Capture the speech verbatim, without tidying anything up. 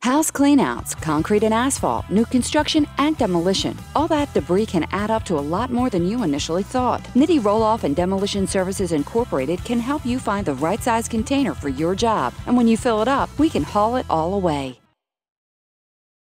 House cleanouts, concrete and asphalt, new construction, and demolition. All that debris can add up to a lot more than you initially thought. Nitty Roll-Off and Demolition Services Incorporated can help you find the right size container for your job. And when you fill it up, we can haul it all away.